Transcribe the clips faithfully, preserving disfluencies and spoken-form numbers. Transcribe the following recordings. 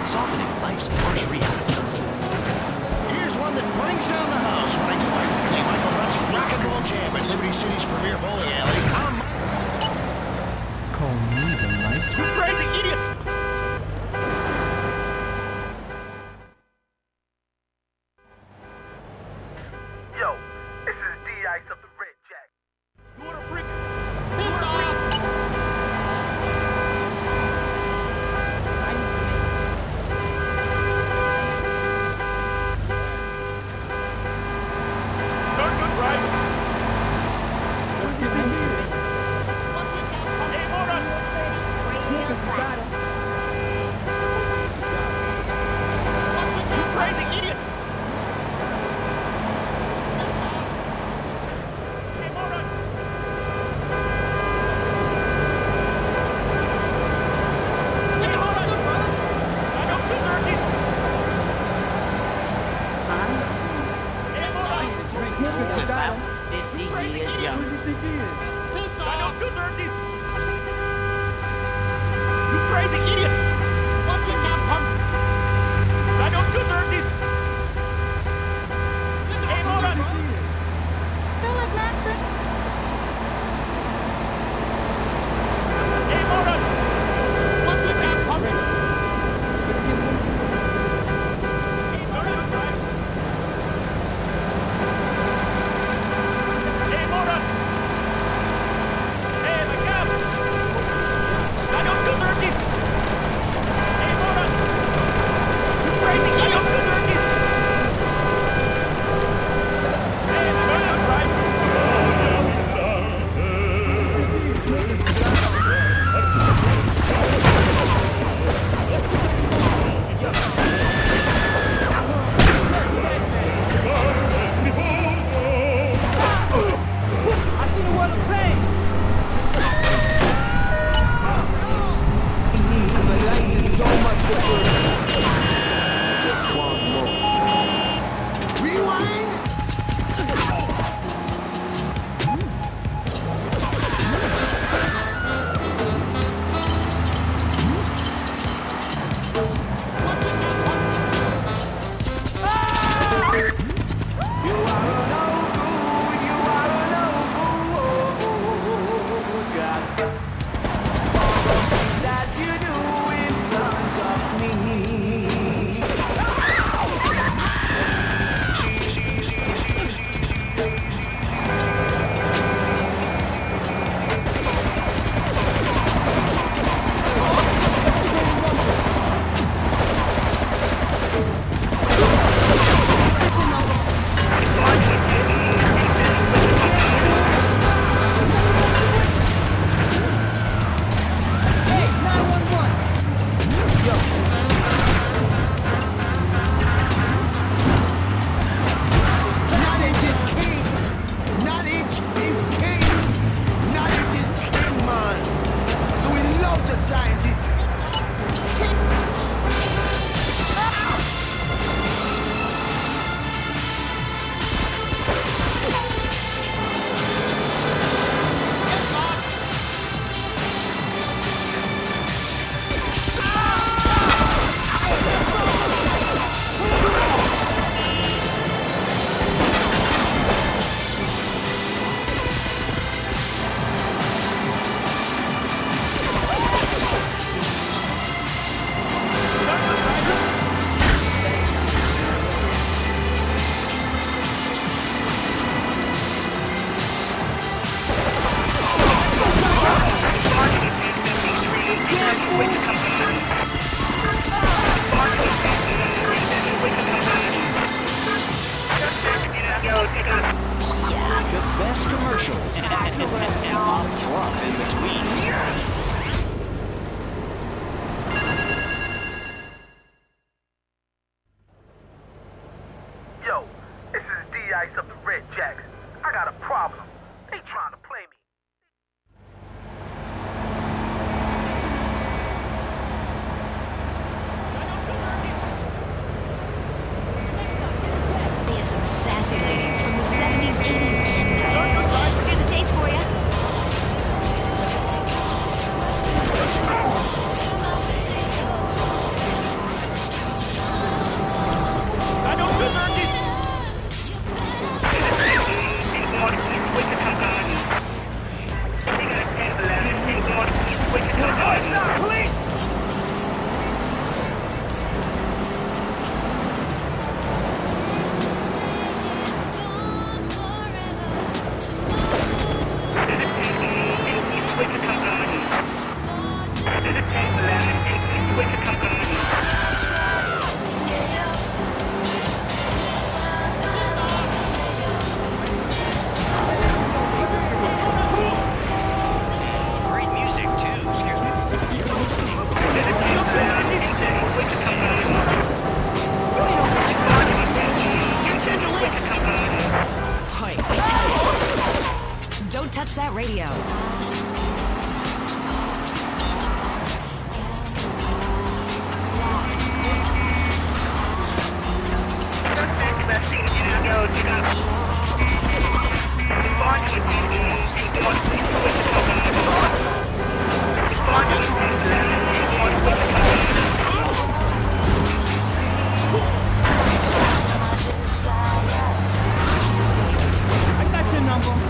softening life's harsh reality. Here's one that brings down the house when I do my K. Michael Hunt's Rock and Roll Jam at Liberty City's premier bowling alley. I'm... Call me the nice... You crazy idiot! Yo, this is D-Ice of the Red Jack. You wanna freak? You wanna freak? Start good, right? Hey, Moran! You crazy idiot! Hey, Moran! Hey, Moran! I don't deserve this! Hey, Moran! About fifty years young. I don't deserve this! You crazy idiot! What's in that pump? I don't deserve this! Hey, Moran! Hey, Moran! What's in that pump? Hey, Moran! Hey, Moran! Hey, my God! I don't deserve this! Hey, Moran! You crazy! I don't deserve this! Hey, my God, right? I see the world of pain! The light is so much the first time. Just one more. Rewind! You are no good, you are no good. All the things that you do in front of me. Knowledge is king. Knowledge is king. Knowledge is king, man. So we love the scientists. The best commercials and pop fluff in between. Yo, this is D-Ice of the Red Jacks. I got a problem. They trying to play me. There's some sassy ladies from the seventies, eighties, and nineties. Here's a taste for you. Radio. I got your number.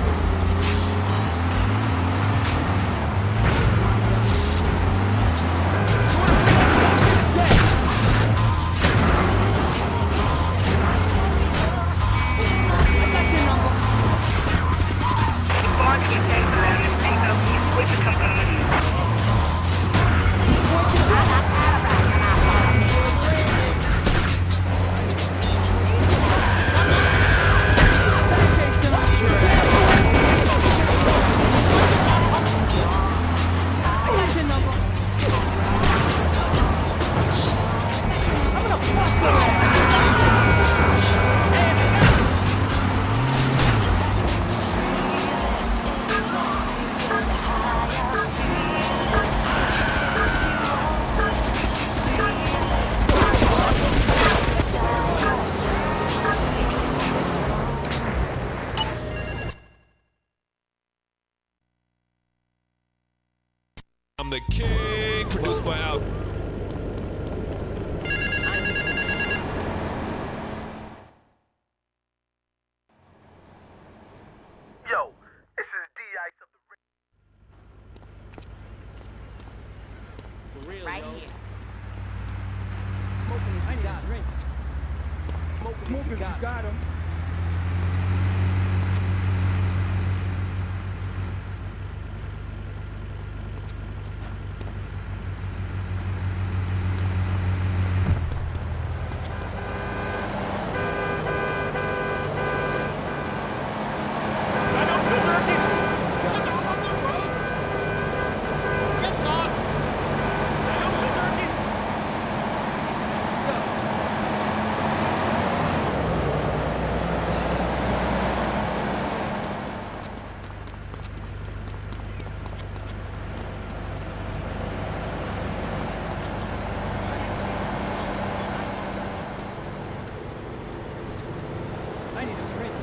I'm the king, produced by Al. Yo, this is D-Ice of the real, Right yo. here. Smoking if you got drink. Smoking, Smoking if you got, got him. I need a drink.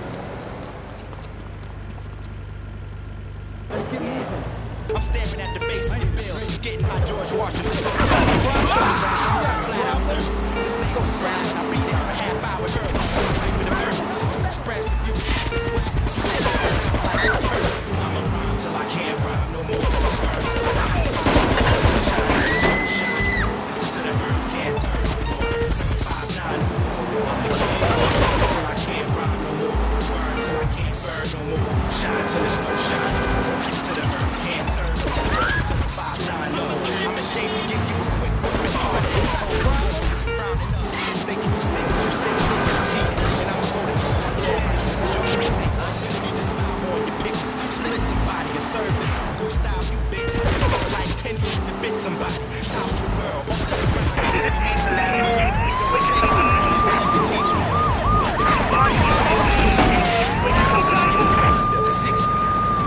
Let's get moving. I'm staring at the face of the bill, getting my George Washington. Just lay on the ground and I'll be there for a half hour, girl. Wait for the birds. Express if you I'm a rhyme till I can't rhyme no more. Burn till I can't burn. Shine till the earth can't turn. five nine. I'm the king till I can't rhyme no more. Burn till I can't burn no more. Shine till there's no shine. Till the earth can't turn. Till the five nine. I'm ashamed to give you a quick word. Hard it's whole. Frowning up. Thinking you said what you said. And I'm going to try to blow. Show me everything. You just smile on your pictures. Split somebody and serve them. Cool style, you big. It's like ten feet to bit somebody. Top the world. All this around. This is me to let you can teach me. Six feet.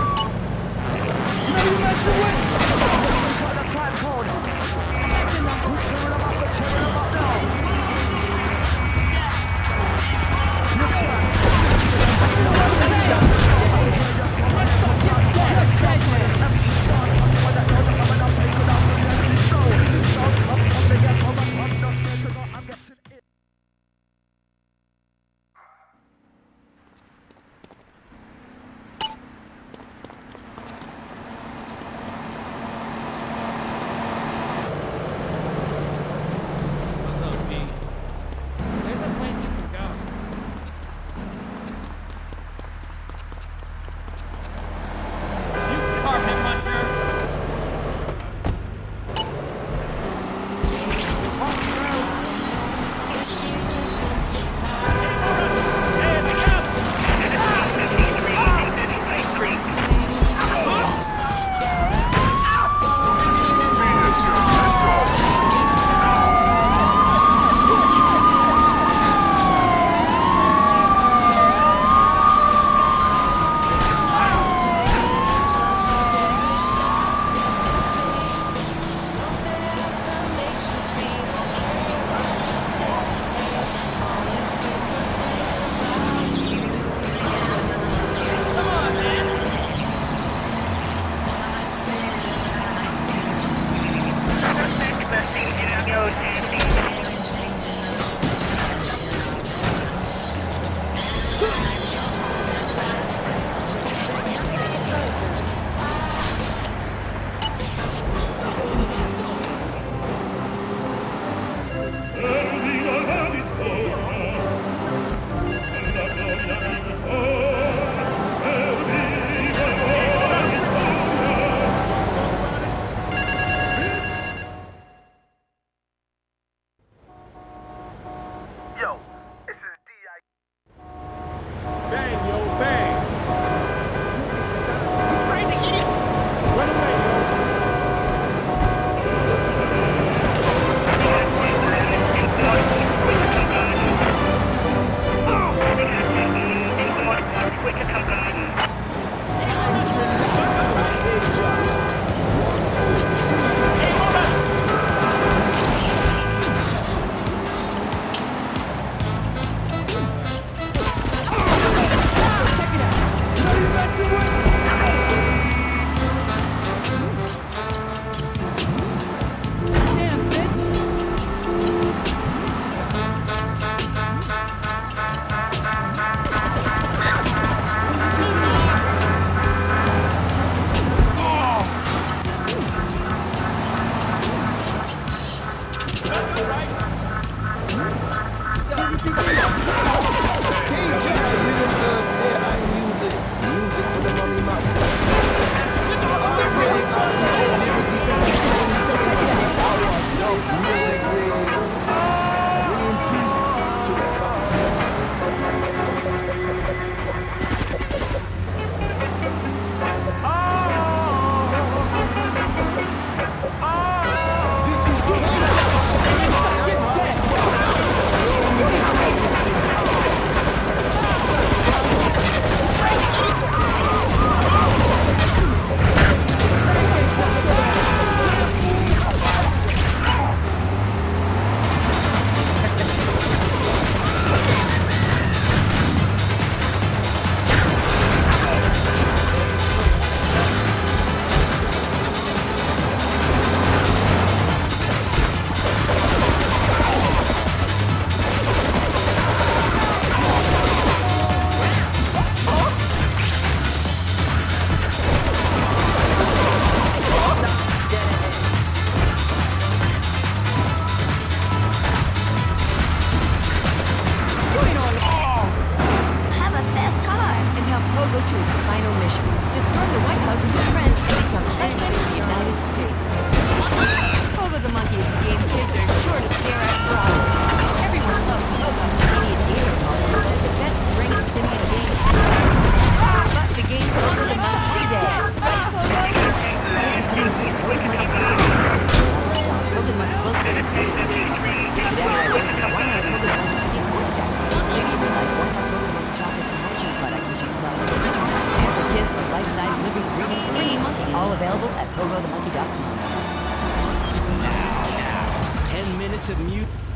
What's up, P? There's a place you can go. You carpet muncher. Hey, look out! Yo, this is D I. Bang, yo, bang. You crazy idiot. Run away, yo. All available at pogo the monkey dot com. Now, now, ten minutes of mute.